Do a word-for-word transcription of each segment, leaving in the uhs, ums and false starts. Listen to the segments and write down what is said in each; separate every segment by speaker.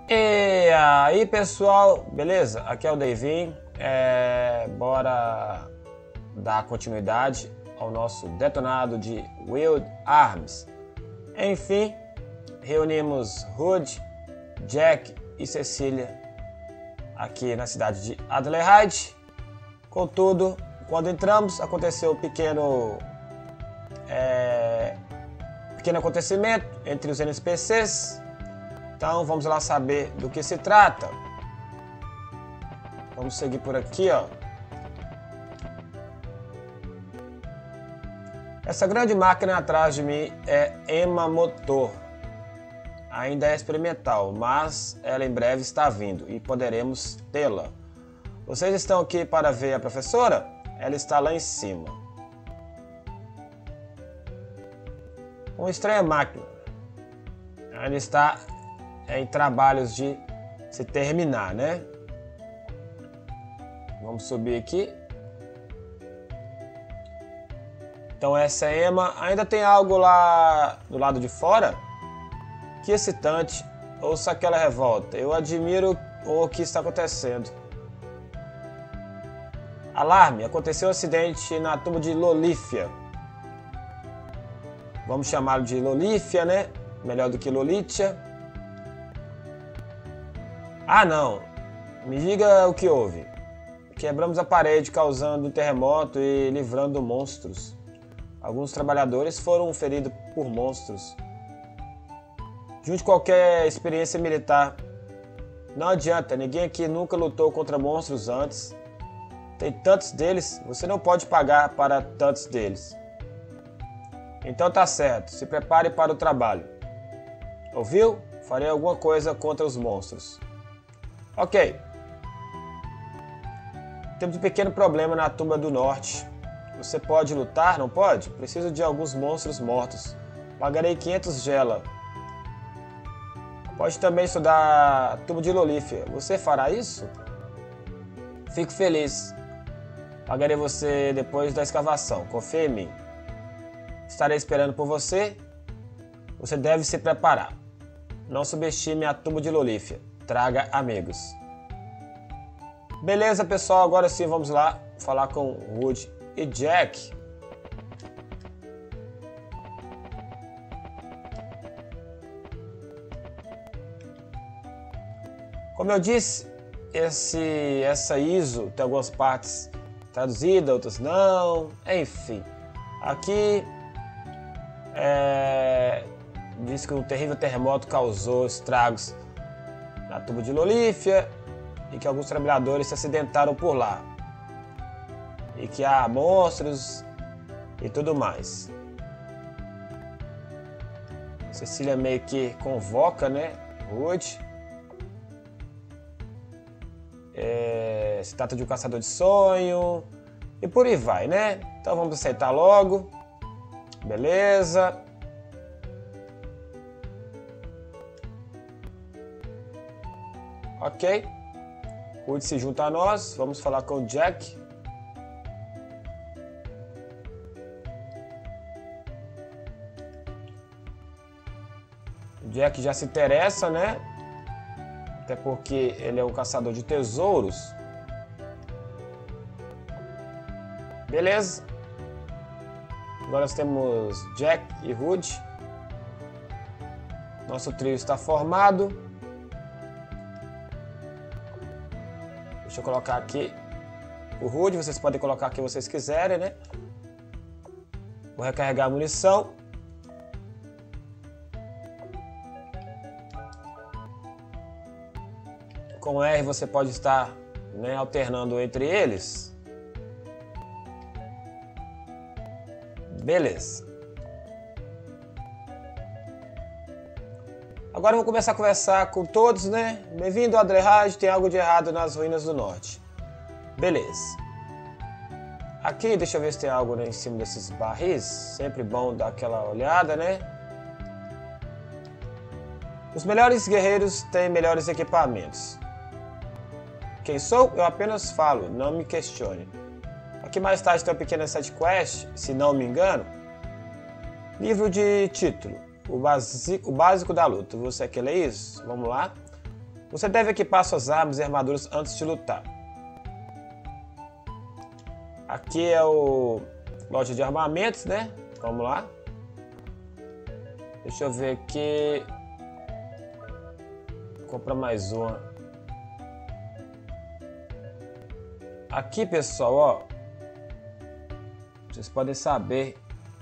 Speaker 1: E aí pessoal, beleza? Aqui é o Davin, é... bora dar continuidade ao nosso detonado de Wild Arms. Enfim, reunimos Rude, Jack e Cecília aqui na cidade de Adlehyde. Contudo, quando entramos, aconteceu um pequeno, é... pequeno acontecimento entre os N P Cs. Então vamos lá saber do que se trata. Vamos seguir por aqui, ó. Essa grande máquina atrás de mim é Emma Motor. Ainda é experimental, mas ela em breve está vindo e poderemos tê-la. Vocês estão aqui para ver a professora? Ela está lá em cima. Uma estranha máquina. Ela está em trabalhos de se terminar, né? Vamos subir aqui. Então essa é Emma. Ainda tem algo lá do lado de fora? Que excitante. Ouça aquela revolta. Eu admiro o que está acontecendo. Alarme! Aconteceu um acidente na tumba de Lolífia. Vamos chamá-lo de Lolífia, né? Melhor do que Lolítia. Ah, não. Me diga o que houve. Quebramos a parede, causando um terremoto e livrando monstros. Alguns trabalhadores foram feridos por monstros. Junte qualquer experiência militar. Não adianta, ninguém aqui nunca lutou contra monstros antes. Tem tantos deles, você não pode pagar para tantos deles. Então tá certo, se prepare para o trabalho. Ouviu? Farei alguma coisa contra os monstros. Ok. Temos um pequeno problema na tumba do norte. Você pode lutar, não pode? Preciso de alguns monstros mortos. Pagarei quinhentos gela. Pode também estudar a tumba de Lolífia. Você fará isso? Fico feliz. Pagarei você depois da escavação. Confie em mim. Estarei esperando por você. Você deve se preparar. Não subestime a tumba de Lolífia. Traga amigos. Beleza, pessoal. Agora sim, vamos lá falar com Rude e Jack. Como eu disse, esse, essa I S O tem algumas partes traduzidas, outras não. Enfim, aqui é, diz que um terrível terremoto causou estragos na tumba de Lolífia e que alguns trabalhadores se acidentaram por lá. E que há monstros e tudo mais. Cecília meio que convoca, né? Rude. É, se trata de um caçador de sonho. E por aí vai, né? Então vamos aceitar logo. Beleza. Ok. Rude se junta a nós. Vamos falar com o Jack. O Jack já se interessa, né? Até porque ele é um caçador de tesouros. Beleza. Agora nós temos Jack e Rude. Nosso trio está formado. Deixa eu colocar aqui o Rude. Vocês podem colocar o que vocês quiserem, né? Vou recarregar a munição. Com R você pode estar, né, alternando entre eles. Beleza. Agora eu vou começar a conversar com todos, né? Bem-vindo a Adlehyde, tem algo de errado nas ruínas do norte. Beleza. Aqui, deixa eu ver se tem algo, né, em cima desses barris. Sempre bom dar aquela olhada, né? Os melhores guerreiros têm melhores equipamentos. Quem sou? Eu apenas falo, não me questione. Aqui mais tarde tem uma pequena side quest, se não me engano. Livro de título, o básico, o básico da luta. Você quer ler isso? Vamos lá. Você deve equipar suas armas e armaduras antes de lutar. Aqui é o loja de armamentos, né? Vamos lá. Deixa eu ver aqui. Comprar mais uma. Aqui, pessoal, ó. Vocês podem saber.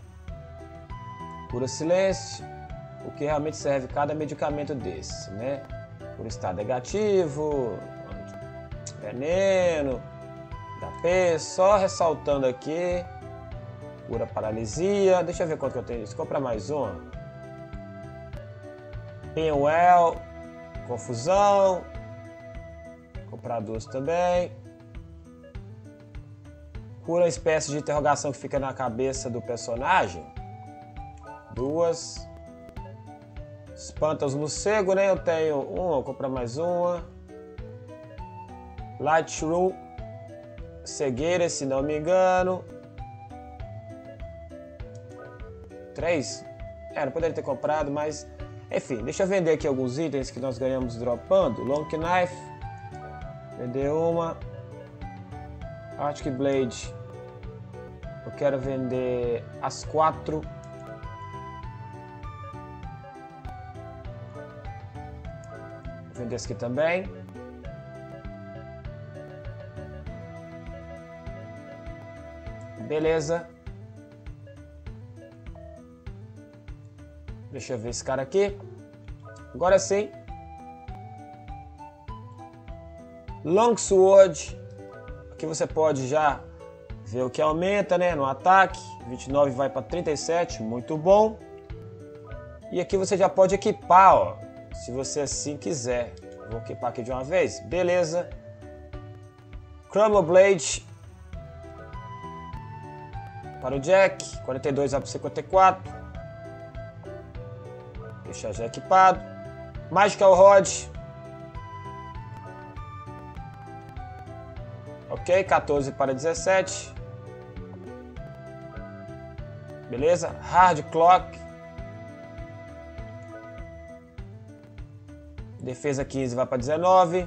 Speaker 1: Cura silêncio. O que realmente serve cada medicamento desse, né? Por estado negativo. Veneno. H P. Só ressaltando aqui. Cura paralisia. Deixa eu ver quanto que eu tenho. Deixa eu comprar mais uma. Pinwell. Confusão. Comprar duas também. Cura uma espécie de interrogação que fica na cabeça do personagem. Duas. Espanta os morcegos, né? Eu tenho uma, vou comprar mais uma. Lightroom. Cegueira, se não me engano. Três. É, não poderia ter comprado, mas... Enfim, deixa eu vender aqui alguns itens que nós ganhamos dropando. Long Knife. Vender uma. Arctic Blade. Eu quero vender as quatro. Vou vender esse aqui também. Beleza. Deixa eu ver esse cara aqui. Agora sim. Longsword. Aqui você pode já ver o que aumenta, né, no ataque. vinte e nove vai para trinta e sete, muito bom. E aqui você já pode equipar, ó, se você assim quiser. Vou equipar aqui de uma vez. Beleza. Crumble Blade. Para o Jack. quarenta e dois vai para cinquenta e quatro. Deixar já equipado. Magical Rod. Ok, quatorze para dezessete. Beleza? Hard Clock. Defesa quinze vai para dezenove.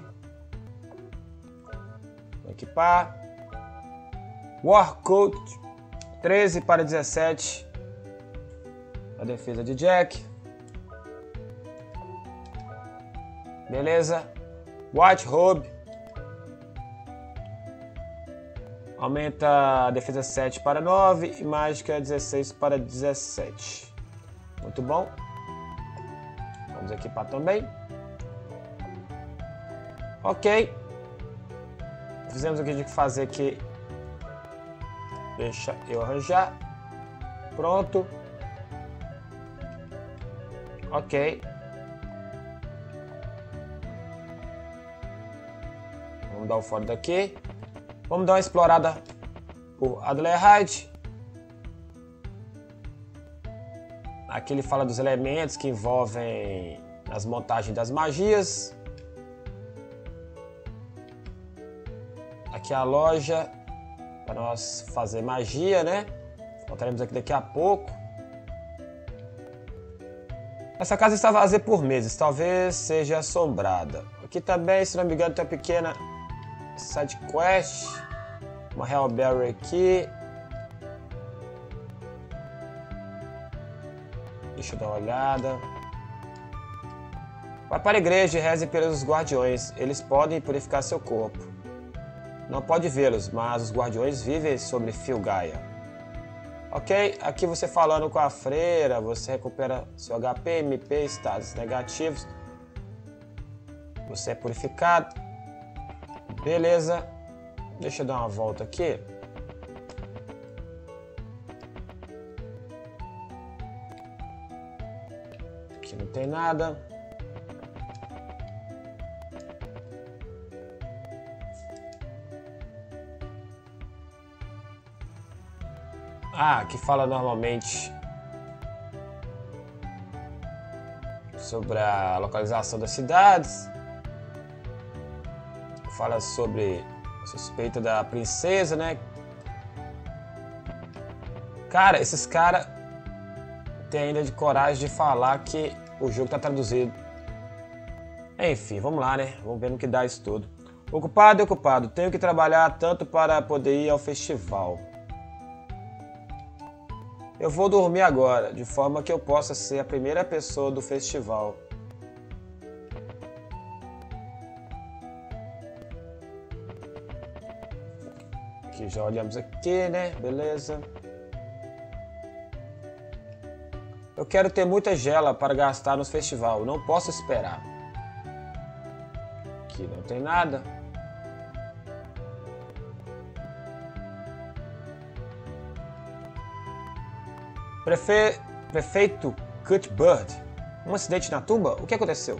Speaker 1: Vou equipar. War Coat. treze para dezessete. A defesa de Jack. Beleza. White Robe. Aumenta a defesa sete para nove e mágica dezesseis para dezessete. Muito bom. Vamos equipar também. Ok. Fizemos o que a gente tem que fazer aqui. Deixa eu arranjar. Pronto. Ok. Vamos dar o fora daqui. Vamos dar uma explorada por Adlerhide. Aqui ele fala dos elementos que envolvem as montagens das magias. Aqui a loja para nós fazer magia, né? Voltaremos aqui daqui a pouco. Essa casa está vazia por meses, talvez seja assombrada. Aqui também, se não me engano, tem uma pequena side quest. Uma Hellberry aqui. Deixa eu dar uma olhada. Vai para a igreja e reze pelos guardiões. Eles podem purificar seu corpo. Não pode vê-los, mas os guardiões vivem sobre Filgaia. Ok, aqui você falando com a freira, você recupera seu H P, M P, estados negativos. Você é purificado. Beleza. Deixa eu dar uma volta aqui. Aqui não tem nada. Ah, aqui fala normalmente sobre a localização das cidades. Fala sobre a suspeita da princesa, né? Cara, esses caras têm ainda de coragem de falar que o jogo tá traduzido. Enfim, vamos lá, né? Vamos ver no que dá isso tudo. Ocupado e ocupado. Tenho que trabalhar tanto para poder ir ao festival. Eu vou dormir agora, de forma que eu possa ser a primeira pessoa do festival. Aqui já olhamos aqui, né? Beleza. Eu quero ter muita gela para gastar no festival. Não posso esperar. Aqui não tem nada. Prefe... Prefeito Cuthbert. Um acidente na tumba? O que aconteceu?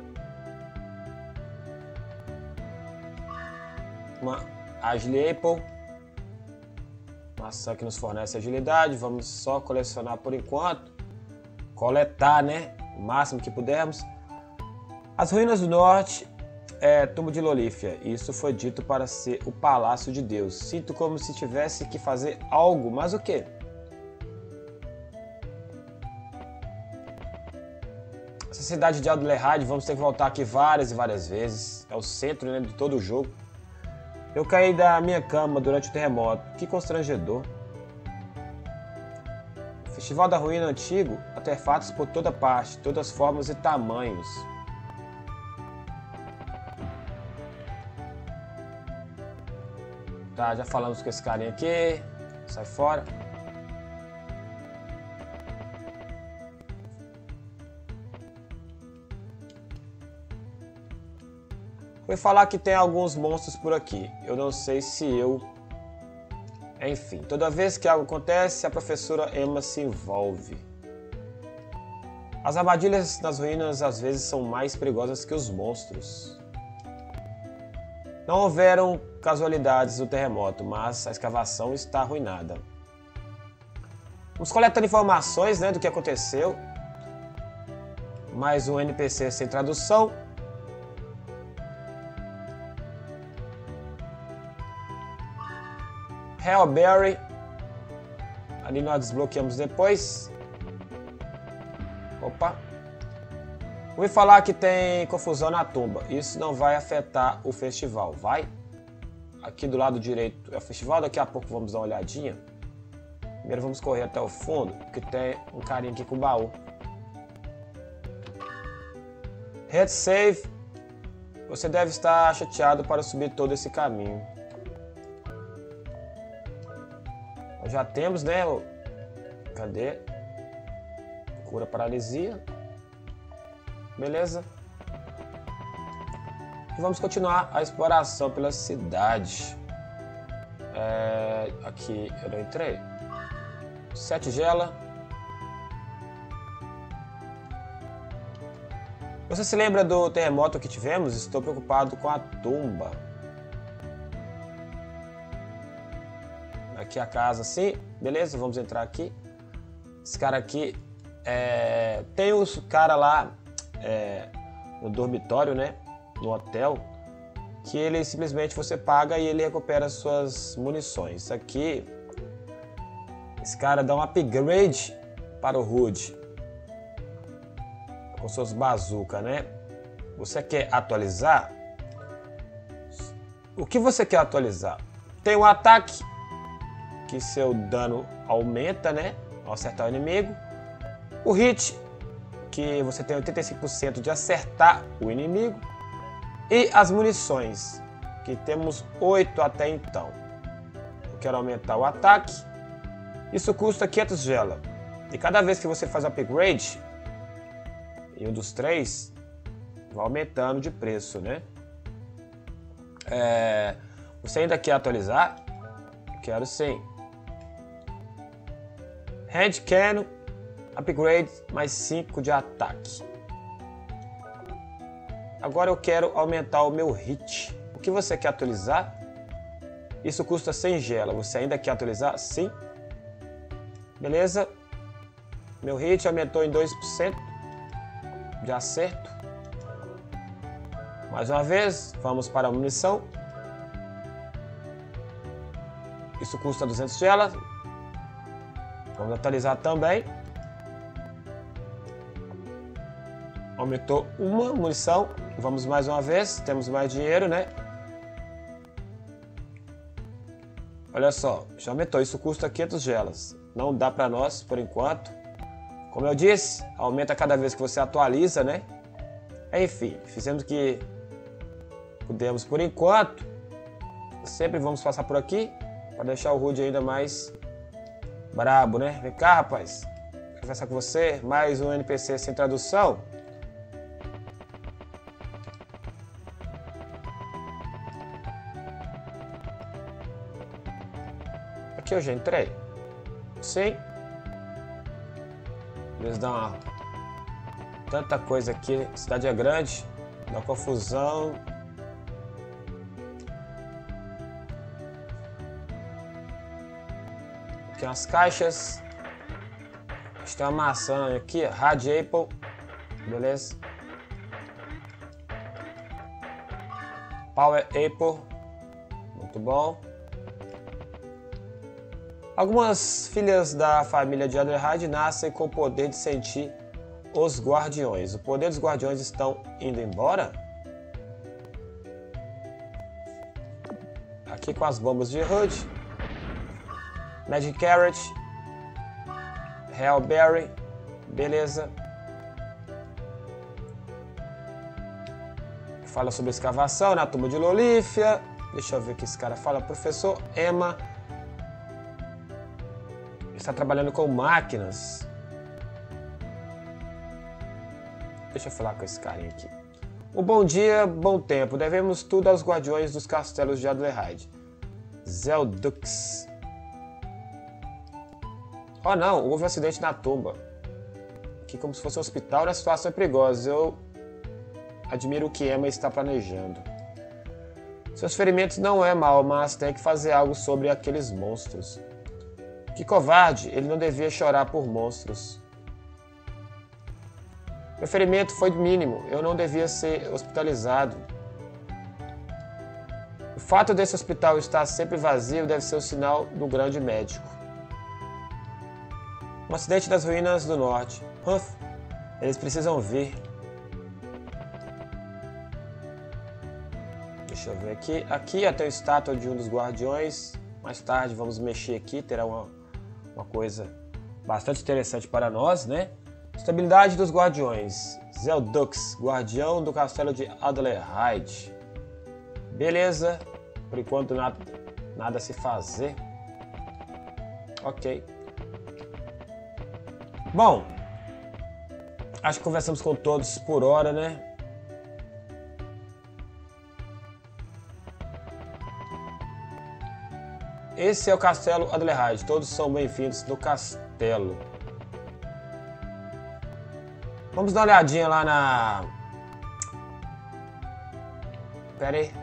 Speaker 1: Uma Agile Apple. Maçã que nos fornece agilidade. Vamos só colecionar por enquanto. Coletar, né? O máximo que pudermos. As ruínas do norte é túmulo de Lolífia. Isso foi dito para ser o palácio de Deus. Sinto como se tivesse que fazer algo, mas o quê? Essa cidade de Adlerheide, vamos ter que voltar aqui várias e várias vezes. É o centro, né, de todo o jogo. Eu caí da minha cama durante o terremoto. Que constrangedor. Festival da Ruína Antigo, artefatos por toda parte, todas formas e tamanhos. Tá, já falamos com esse carinha aqui. Sai fora. Foi falar que tem alguns monstros por aqui. Eu não sei se eu... Enfim, toda vez que algo acontece, a professora Emma se envolve. As armadilhas nas ruínas às vezes são mais perigosas que os monstros. Não houveram casualidades do terremoto, mas a escavação está arruinada. Vamos coletando informações, né, do que aconteceu. Mais um N P C sem tradução. Hellberry. Ali nós desbloqueamos depois. Opa. Ouvi falar que tem confusão na tumba. Isso não vai afetar o festival, vai? Aqui do lado direito é o festival. Daqui a pouco vamos dar uma olhadinha. Primeiro vamos correr até o fundo, porque tem um carinha aqui com o baú. Head save. Você deve estar chateado para subir todo esse caminho. Já temos, né? Cadê? Cura paralisia. Beleza. E vamos continuar a exploração pela cidade. É, aqui eu não entrei. Sete gela. Você se lembra do terremoto que tivemos? Estou preocupado com a tumba. Aqui a casa assim, beleza, vamos entrar aqui. Esse cara aqui, é... tem os cara lá é... no dormitório, né, no hotel, que ele simplesmente você paga e ele recupera suas munições. Isso aqui, esse cara dá um upgrade para o Hood, com suas bazucas, né. Você quer atualizar? O que você quer atualizar? Tem um ataque, que seu dano aumenta, né, ao acertar o inimigo. O hit, que você tem oitenta e cinco por cento de acertar o inimigo. E as munições, que temos oito até então. Eu quero aumentar o ataque. Isso custa quinhentas gela. E cada vez que você faz upgrade, em um dos três, vai aumentando de preço, né? É, você ainda quer atualizar? Quero sim. Hand Cannon, upgrade mais cinco de ataque. Agora eu quero aumentar o meu hit. O que você quer atualizar? Isso custa cem gela. Você ainda quer atualizar? Sim. Beleza. Meu hit aumentou em dois por cento de acerto. Mais uma vez, vamos para a munição. Isso custa duzentas gelas. Vamos atualizar também. Aumentou uma munição. Vamos mais uma vez. Temos mais dinheiro, né? Olha só, já aumentou. Isso custa quinhentas gelas. Não dá pra nós, por enquanto. Como eu disse, aumenta cada vez que você atualiza, né? Enfim, fizemos o que pudemos por enquanto. Sempre vamos passar por aqui para deixar o Rude ainda mais brabo, né? Vem cá, rapaz. Vou conversar com você. Mais um N P C sem tradução. Aqui eu já entrei. Sim. Eles dão uma... tanta coisa aqui. A cidade é grande. Dá confusão. Aqui umas caixas. A gente tem uma maçã aqui. Hard Apple. Beleza. Power Apple. Muito bom. Algumas filhas da família de Adlerhide nascem com o poder de sentir os guardiões. O poder dos guardiões estão indo embora? Aqui com as bombas de Hood. Magic Carrot. Hellberry. Beleza. Fala sobre escavação na tumba de Lolífia. Deixa eu ver o que esse cara fala. Professor Emma está trabalhando com máquinas. Deixa eu falar com esse carinha aqui. O bom dia, bom tempo. Devemos tudo aos guardiões dos castelos de Adlerhide. Zeldux. Oh não, houve um acidente na tumba. Aqui como se fosse um hospital, a situação é perigosa. Eu admiro o que Emma está planejando. Seus ferimentos não é mal, mas tem que fazer algo sobre aqueles monstros. Que covarde, ele não devia chorar por monstros. Meu ferimento foi mínimo, eu não devia ser hospitalizado. O fato desse hospital estar sempre vazio deve ser o sinal do grande médico. Um acidente das ruínas do norte. Humph, eles precisam vir. Deixa eu ver aqui. Aqui até a estátua de um dos guardiões. Mais tarde vamos mexer aqui, terá uma, uma coisa bastante interessante para nós, né? Estabilidade dos guardiões. Zeldux, guardião do castelo de Adlerhide. Beleza. Por enquanto nada, nada a se fazer. Ok. Bom, acho que conversamos com todos por hora, né? Esse é o castelo Adlerhide. Todos são bem-vindos no castelo. Vamos dar uma olhadinha lá na... Pera aí.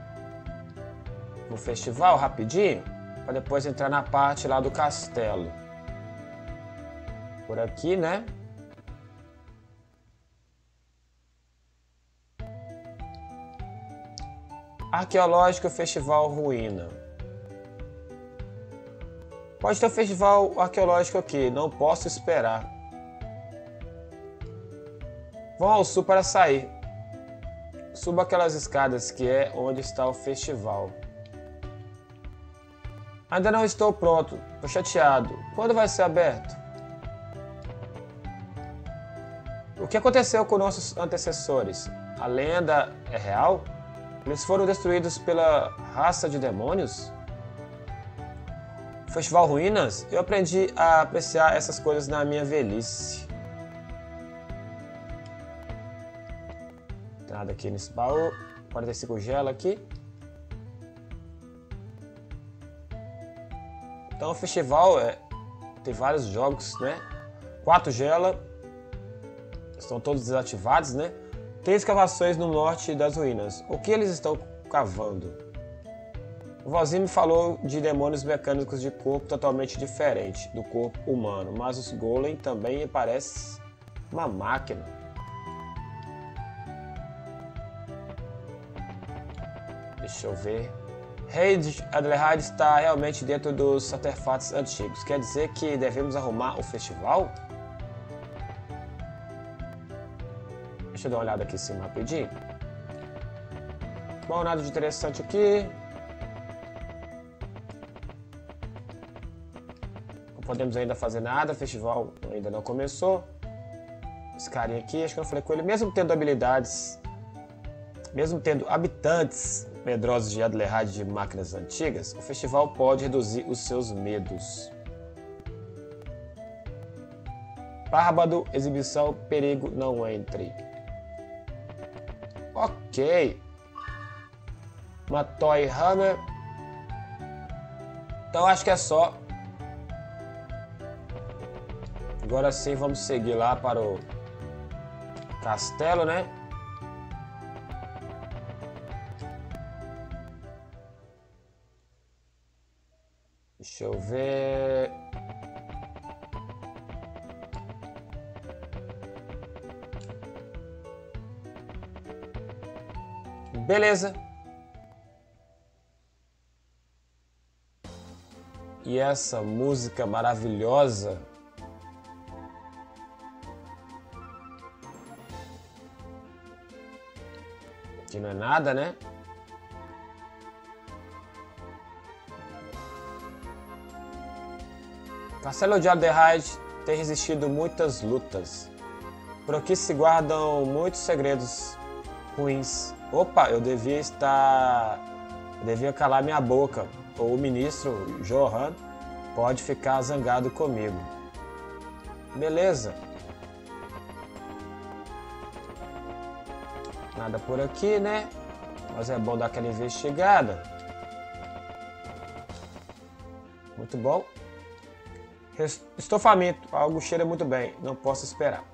Speaker 1: No festival, rapidinho. Para depois entrar na parte lá do castelo. Por aqui, né? Arqueológico Festival Ruína. Pode ter um festival arqueológico aqui, não posso esperar. Vão ao sul para sair. Suba aquelas escadas que é onde está o festival. Ainda não estou pronto, estou chateado. Quando vai ser aberto? O que aconteceu com nossos antecessores? A lenda é real? Eles foram destruídos pela raça de demônios? Festival Ruínas? Eu aprendi a apreciar essas coisas na minha velhice. Não tem nada aqui nesse baú. quarenta e cinco gela aqui. Então o festival é, tem vários jogos, né? Quatro gela. Estão todos desativados, né? Tem escavações no norte das ruínas. O que eles estão cavando? O vozinho me falou de demônios mecânicos de corpo totalmente diferente do corpo humano, mas os golem também parecem uma máquina. Deixa eu ver. Rei de Adlerhide está realmente dentro dos artefatos antigos. Quer dizer que devemos arrumar o festival? Deixa Deixa eu dar uma olhada aqui em cima rapidinho. Bom, nada de interessante aqui. Não podemos ainda fazer nada, o festival ainda não começou. Esse carinha aqui, acho que eu falei com ele, mesmo tendo habilidades, mesmo tendo habitantes medrosos de Adlerhide de máquinas antigas, o festival pode reduzir os seus medos. Bárbaro, exibição, perigo, não entre. Ok. Uma Toy Hammer. Então acho que é só. Agora sim vamos seguir lá para o castelo, né? Deixa eu ver. Beleza. E essa música maravilhosa. Que não é nada, né? Castelo de Adlerhide tem resistido muitas lutas. Por aqui se guardam muitos segredos ruins. Opa, eu devia estar... Eu devia calar minha boca. Ou o ministro Johan pode ficar zangado comigo. Beleza. Nada por aqui, né? Mas é bom dar aquela investigada. Muito bom. Estou faminto. Algo cheira muito bem. Não posso esperar.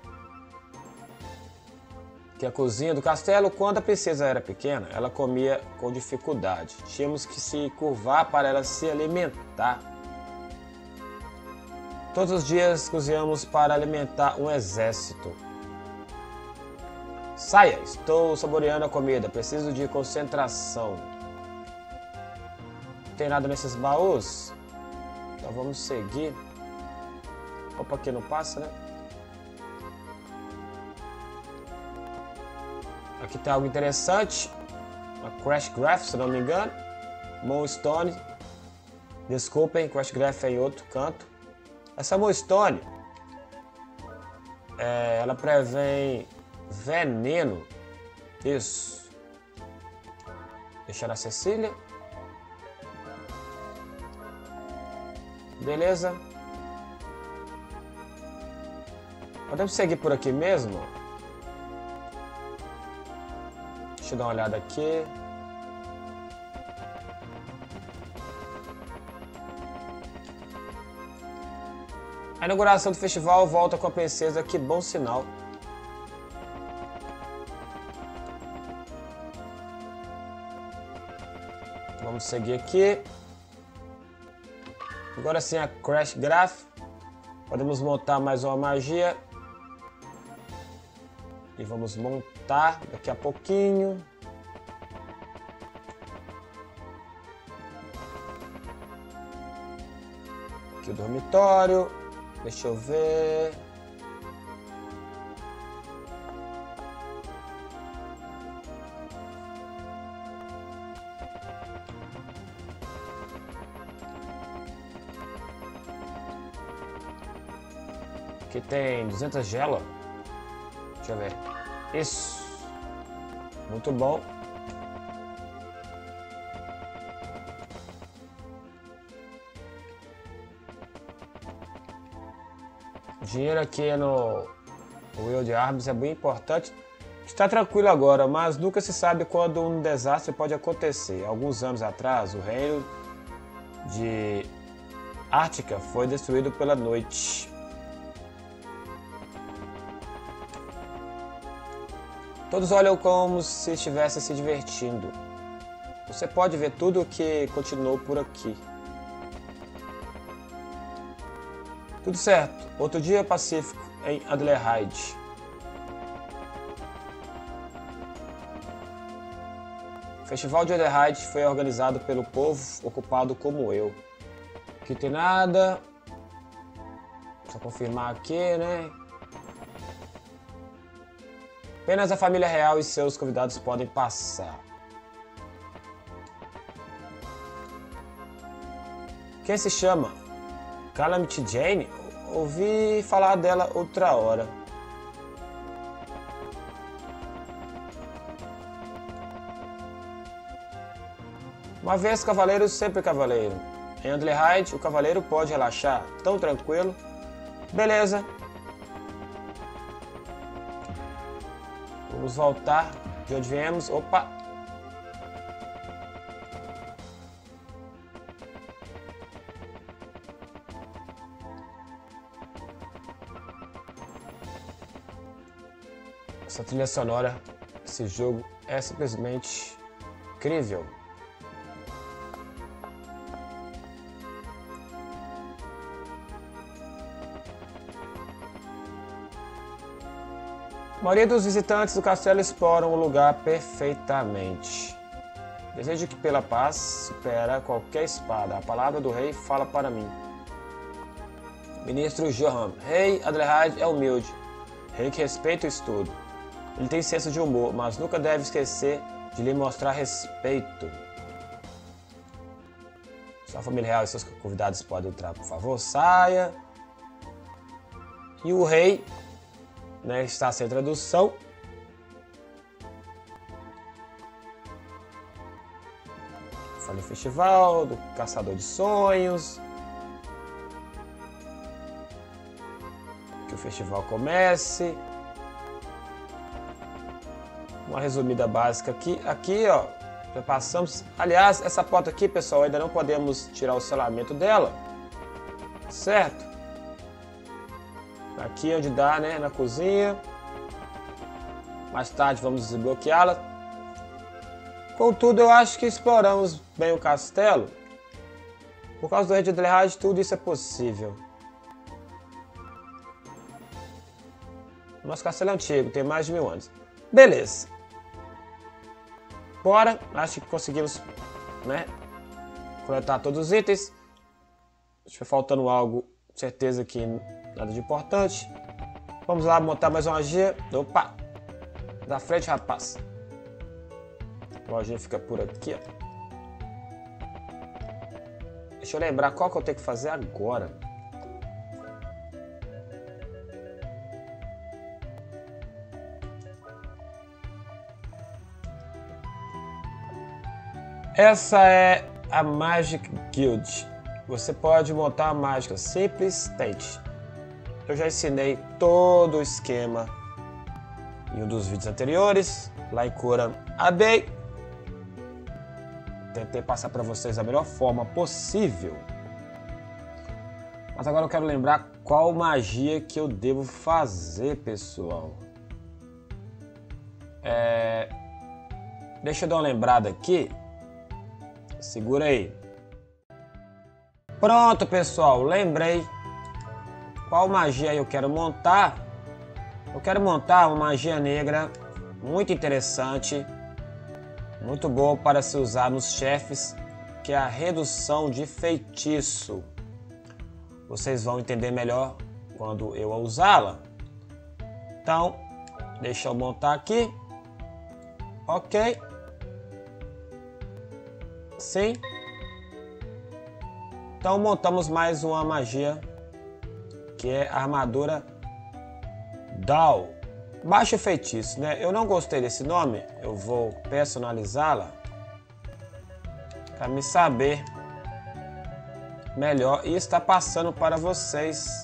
Speaker 1: Que a cozinha do castelo, quando a princesa era pequena, ela comia com dificuldade. Tínhamos que se curvar para ela se alimentar. Todos os dias cozinhamos para alimentar um exército. Saia, estou saboreando a comida. Preciso de concentração. Não tem nada nesses baús? Então vamos seguir. Opa, aqui não passa, né? Aqui tem algo interessante. Uma Crash Graph, se não me engano. Moonstone. Desculpem, Crash Graph é em outro canto. Essa Moonstone, é, ela prevém veneno. Isso. Deixar a Cecília. Beleza. Podemos seguir por aqui mesmo? Deixa eu dar uma olhada aqui. A inauguração do festival volta com a princesa, que bom sinal. Vamos seguir aqui. Agora sim a Crash Graph. Podemos montar mais uma magia. E vamos montar daqui a pouquinho. Aqui o dormitório. Deixa eu ver. Aqui tem duzentas gelas. Deixa eu ver. Isso. Muito bom. Dinheiro aqui no Wild Arms é bem importante. Está tranquilo agora, mas nunca se sabe quando um desastre pode acontecer. Alguns anos atrás, o reino de Ártica foi destruído pela noite. Todos olham como se estivessem se divertindo. Você pode ver tudo o que continuou por aqui. Tudo certo. Outro dia pacífico em Adlerhide. O Festival de Adlerhide foi organizado pelo povo ocupado como eu. Aqui tem nada. Só confirmar aqui, né? Apenas a família real e seus convidados podem passar. Quem se chama? Calamity Jane? Ouvi falar dela outra hora. Uma vez cavaleiro, sempre cavaleiro. Em Adlehyde, o cavaleiro pode relaxar, tão tranquilo. Beleza. Vamos voltar de onde viemos. Opa! Essa trilha sonora, esse jogo é simplesmente incrível. A maioria dos visitantes do castelo exploram o lugar perfeitamente. Desejo que pela paz supera qualquer espada. A palavra do rei fala para mim. Ministro Johan. Rei Adlehyde é humilde. Rei que respeita o estudo. Ele tem senso de humor, mas nunca deve esquecer de lhe mostrar respeito. Sua família real e seus convidados podem entrar, por favor. Saia. E o rei... Né, está sem tradução. Falei festival do Caçador de Sonhos. Que o festival comece. Uma resumida básica aqui. Aqui, ó, já passamos. Aliás, essa porta aqui, pessoal, ainda não podemos tirar o selamento dela, certo? Aqui onde dá, né? Na cozinha. Mais tarde vamos desbloqueá-la. Contudo, eu acho que exploramos bem o castelo. Por causa do rei de Adlehyde, tudo isso é possível. Nosso castelo é antigo, tem mais de mil anos. Beleza. Bora. Acho que conseguimos, né, coletar todos os itens. Estiver faltando algo, certeza que nada de importante. Vamos lá montar mais uma magia. Opa! Da frente, rapaz. A magia fica por aqui, ó. Deixa eu lembrar qual que eu tenho que fazer agora. Essa é a Magic Guild. Você pode montar uma mágica simples, tente. Eu já ensinei todo o esquema em um dos vídeos anteriores, lá em Coram Abbey. Tentei passar para vocês da melhor forma possível. Mas agora eu quero lembrar qual magia que eu devo fazer, pessoal. É... Deixa eu dar uma lembrada aqui. Segura aí. Pronto, pessoal, lembrei qual magia eu quero montar. Eu quero montar uma magia negra muito interessante, muito boa para se usar nos chefes, que é a redução de feitiço. Vocês vão entender melhor quando eu a usá-la. Então, deixa eu montar aqui. Ok. Sim. Então montamos mais uma magia, que é a armadura Dao. Baixo feitiço, né? Eu não gostei desse nome, eu vou personalizá-la para me saber melhor e estar passando para vocês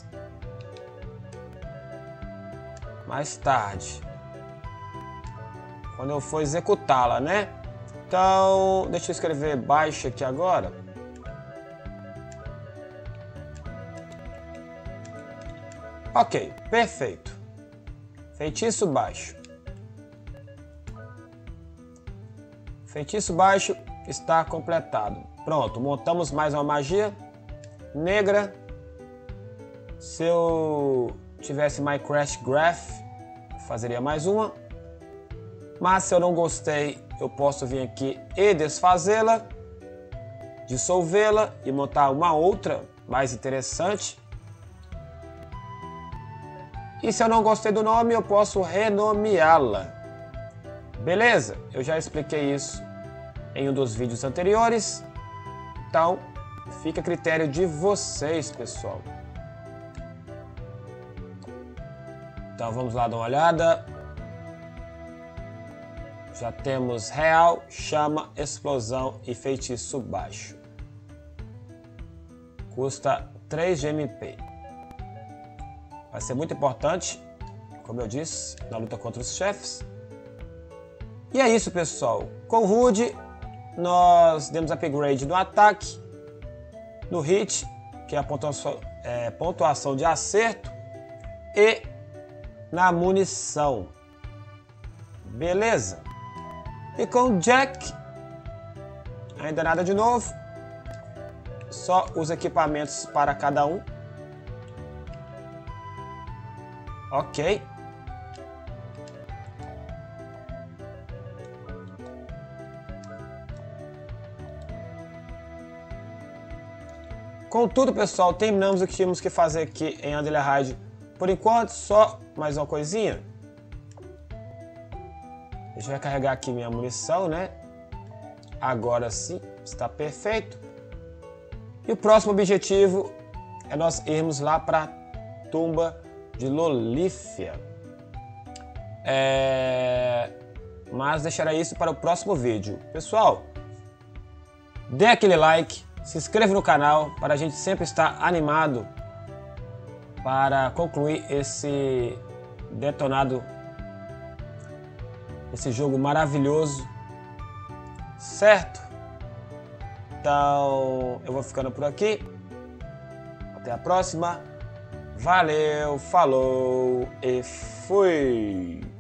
Speaker 1: mais tarde, quando eu for executá-la, né? Então, deixa eu escrever baixo aqui agora. Ok, perfeito. Feitiço baixo. Feitiço baixo está completado. Pronto, montamos mais uma magia negra. Se eu tivesse Minecraft Graph, eu fazeria mais uma. Mas se eu não gostei, eu posso vir aqui e desfazê-la, dissolvê-la e montar uma outra mais interessante. E se eu não gostei do nome, eu posso renomeá-la. Beleza? Eu já expliquei isso em um dos vídeos anteriores. Então, fica a critério de vocês, pessoal. Então, vamos lá dar uma olhada. Já temos real, chama, explosão e feitiço baixo. Custa três G M P. Vai ser muito importante, como eu disse, na luta contra os chefes. E é isso, pessoal. Com o Rude, nós demos upgrade no ataque, no hit, que é a pontuação, é, pontuação de acerto, e na munição. Beleza? E com o Jack, ainda nada de novo. Só os equipamentos para cada um. Ok. Contudo, pessoal, terminamos o que tínhamos que fazer aqui em Underlehride. Por enquanto, só mais uma coisinha. Deixa eu recarregar aqui minha munição, né? Agora sim, está perfeito. E o próximo objetivo é nós irmos lá para a tumba de Lolífia. É... Mas deixarei isso para o próximo vídeo. Pessoal, dê aquele like, se inscreva no canal para a gente sempre estar animado para concluir esse detonado, esse jogo maravilhoso, certo? Então eu vou ficando por aqui. Até a próxima. Valeu, falou e fui!